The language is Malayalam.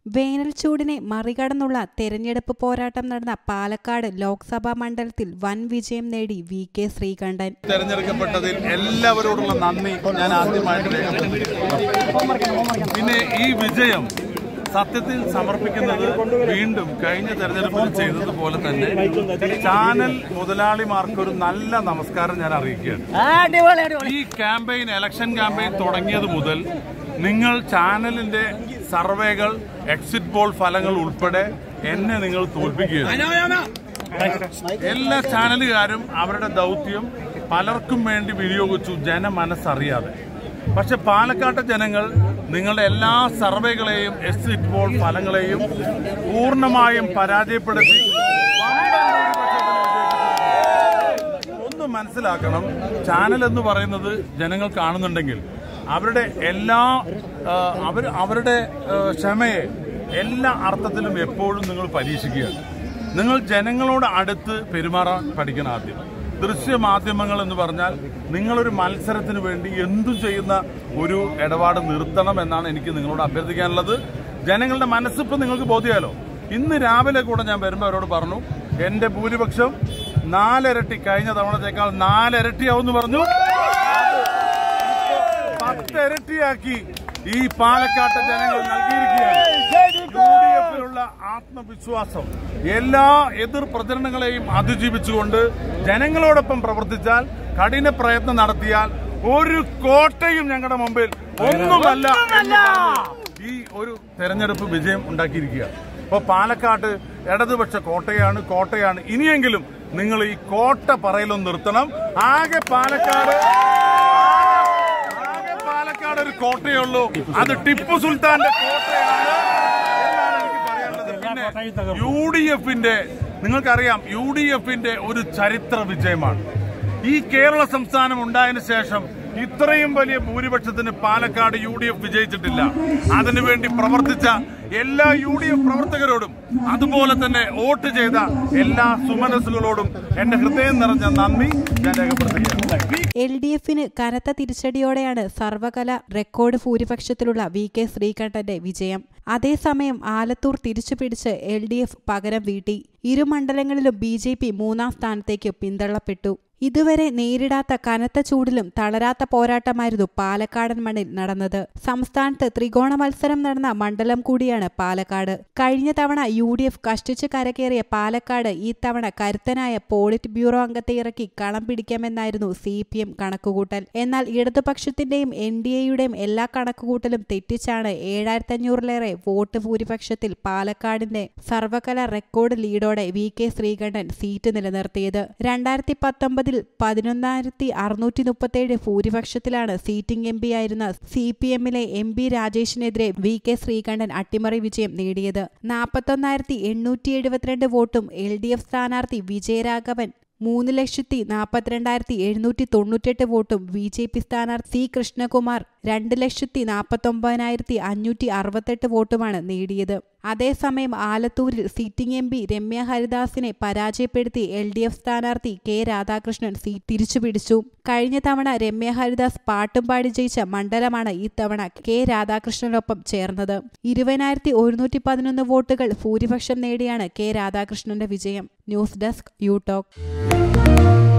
വേനൽ ചൂടിനെ മറികടന്നുള്ള തെരഞ്ഞെടുപ്പ് പോരാട്ടം നടന്ന പാലക്കാട് ലോക്സഭാ മണ്ഡലത്തിൽ വൻ വിജയം നേടി VK ശ്രീകണ്ഠൻ. തെരഞ്ഞെടുക്കപ്പെട്ടതിൽ എല്ലാവരോടുള്ള നന്ദി ഞാൻ ആദ്യമായിട്ട് രേഖപ്പെടുത്തുന്നു. പിന്നെ ഈ വിജയം സത്യത്തിൽ സമർപ്പിക്കുന്നത് വീണ്ടും കഴിഞ്ഞ തെരഞ്ഞെടുപ്പിൽ ചെയ്തതുപോലെ തന്നെ ചാനൽ മുതലാളിമാർക്കൊരു നല്ല നമസ്കാരം ഞാൻ അറിയിക്കുകയാണ്. ഈ ക്യാമ്പയിൻ ഇലക്ഷൻ ക്യാമ്പയിൻ തുടങ്ങിയത് മുതൽ നിങ്ങൾ ചാനലിന്റെ സർവേകൾ, എക്സിറ്റ് പോൾ ഫലങ്ങൾ ഉൾപ്പെടെ എന്നെ നിങ്ങൾ തോൽപ്പിക്കുകയാണ്. എല്ലാ ചാനലുകാരും അവരുടെ ദൗത്യം പലർക്കും വേണ്ടി വിനിയോഗിച്ചു, ജനമനസ്സറിയാതെ. പക്ഷെ പാലക്കാട്ടെ ജനങ്ങൾ നിങ്ങളുടെ എല്ലാ സർവേകളെയും എക്സിറ്റ് പോൾ ഫലങ്ങളെയും പൂർണ്ണമായും പരാജയപ്പെടുത്തി. ഒന്ന് മനസ്സിലാക്കണം, ചാനൽ എന്ന് പറയുന്നത് ജനങ്ങൾ കാണുന്നുണ്ടെങ്കിൽ അവരുടെ അവരുടെ ക്ഷമയെ എല്ലാ അർത്ഥത്തിലും എപ്പോഴും നിങ്ങൾ പരീക്ഷിക്കുകയാണ്. നിങ്ങൾ ജനങ്ങളോട് അടുത്ത് പെരുമാറാൻ പഠിക്കണം. ആദ്യം ദൃശ്യമാധ്യമങ്ങൾ എന്ന് പറഞ്ഞാൽ നിങ്ങളൊരു മത്സരത്തിന് വേണ്ടി എന്തും ചെയ്യുന്ന ഒരു ഇടപാട് നിർത്തണം എന്നാണ് എനിക്ക് നിങ്ങളോട് അഭ്യർത്ഥിക്കാനുള്ളത്. ജനങ്ങളുടെ മനസ്സിപ്പോൾ നിങ്ങൾക്ക് ബോധ്യമായല്ലോ. ഇന്ന് രാവിലെ കൂടെ ഞാൻ വരുമ്പോൾ അവരോട് പറഞ്ഞു, എന്റെ ഭൂരിപക്ഷം 4 ഇരട്ടി, കഴിഞ്ഞ തവണത്തേക്കാൾ 4 ഇരട്ടിയാവുമെന്ന് പറഞ്ഞു. 10 ഇരട്ടിയാക്കി ഈ പാലക്കാട്ടെ ജനങ്ങൾ നൽകിയിരിക്കുകയാണ്. UDFിലുള്ള ആത്മവിശ്വാസം എല്ലാ എതിർ പ്രചരണങ്ങളെയും അതിജീവിച്ചുകൊണ്ട് ജനങ്ങളോടൊപ്പം പ്രവർത്തിച്ചാൽ, കഠിന പ്രയത്നം നടത്തിയാൽ ഒരു കോട്ടയും ഞങ്ങളുടെ മുമ്പിൽ ഒന്നുമല്ല ഈ ഒരു തെരഞ്ഞെടുപ്പ് വിജയം ഉണ്ടാക്കിയിരിക്കുക. അപ്പോൾ പാലക്കാട് ഇടതുപക്ഷ കോട്ടയാണ്. ഇനിയെങ്കിലും നിങ്ങൾ ഈ കോട്ട പറയലൊന്നും നിർത്തണം. ആകെ പാലക്കാട് ഒരു കോട്ടയേ ഉള്ളൂ, അത് ടിപ്പു സുൽത്താന്റെ കോട്ടയാണ് എന്നാണ് എനിക്ക് പറയാനുള്ളത്. പിന്നെ UDFിന്റെ, നിങ്ങൾക്കറിയാം, UDFിന്റെ ഒരു ചരിത്ര വിജയമാണ്. ഈ കേരള സംസ്ഥാനം ഉണ്ടായതിനു ശേഷം ഇത്രയും വലിയ ഭൂരിപക്ഷത്തിന് പാലക്കാട് UDF വിജയിച്ചിട്ടില്ല. അതിനുവേണ്ടി പ്രവർത്തിച്ച എല്ലാ UDF പ്രവർത്തകരോടും അതുപോലെ തന്നെ വോട്ട് ചെയ്ത എല്ലാ സുമനസ്സുകളോടും എന്റെ ഹൃദയം നിറഞ്ഞ നന്ദി ഞാൻ രേഖപ്പെടുത്തുകയാണ്. LDFിന് കനത്ത തിരിച്ചടിയോടെയാണ് സർവകല റെക്കോർഡ് ഭൂരിപക്ഷത്തിലുള്ള VK ശ്രീകണ്ഠന്റെ വിജയം. അതേസമയം ആലത്തൂർ തിരിച്ചുപിടിച്ച് LDF പകരം വീട്ടി. ഇരു മണ്ഡലങ്ങളിലും BJP 3ാം സ്ഥാനത്തേക്ക് പിന്തള്ളപ്പെട്ടു. ഇതുവരെ നേരിടാത്ത കനത്ത ചൂടിലും തളരാത്ത പോരാട്ടമായിരുന്നു പാലക്കാടൻ മണ്ണിൽ നടന്നത്. സംസ്ഥാനത്ത് ത്രികോണ മത്സരം നടന്ന മണ്ഡലം കൂടിയാണ് പാലക്കാട്. കഴിഞ്ഞ തവണ UDF കഷ്ടിച്ച് കരകയറിയ പാലക്കാട് ഈ തവണ കരുത്തനായ പോളിറ്റ് ബ്യൂറോ അംഗത്തെ ഇറക്കി കളം പിടിക്കാമെന്നായിരുന്നു CPM കണക്കുകൂട്ടൽ. എന്നാൽ ഇടതുപക്ഷത്തിന്റെയും NDAയുടെയും എല്ലാ കണക്കുകൂട്ടലും തെറ്റിച്ചാണ് 7500-ലേറെ വോട്ട് ഭൂരിപക്ഷത്തിൽ പാലക്കാടിന്റെ സർവകല റെക്കോർഡ് ലീഡോടെ VK ശ്രീകണ്ഠൻ സീറ്റ് നിലനിർത്തിയത്. 2019 11,637 ഭൂരിപക്ഷത്തിലാണ് സിറ്റിംഗ് MP ആയിരുന്ന CPMലെ MP രാജേഷിനെതിരെ VK ശ്രീകണ്ഠൻ അട്ടിമറി വിജയം നേടിയത്. 41,872 വോട്ടും LDF സ്ഥാനാർത്ഥി വിജയരാഘവൻ 3,42,798 വോട്ടും BJP സ്ഥാനാർത്ഥി C കൃഷ്ണകുമാർ 2,49,568 വോട്ടുമാണ് നേടിയത്. അതേസമയം ആലത്തൂരിൽ സിറ്റിംഗ് MP രമ്യ ഹരിദാസിനെ പരാജയപ്പെടുത്തി LDF സ്ഥാനാർത്ഥി K രാധാകൃഷ്ണൻ സീറ്റ് തിരിച്ചുപിടിച്ചു. കഴിഞ്ഞ തവണ രമ്യ ഹരിദാസ് പാട്ടും പാടി ജയിച്ച മണ്ഡലമാണ് ഈ തവണ K രാധാകൃഷ്ണനൊപ്പം ചേർന്നത്. 20,111 വോട്ടുകൾ ഭൂരിപക്ഷം നേടിയാണ് K രാധാകൃഷ്ണന്റെ വിജയം. News desk you talk.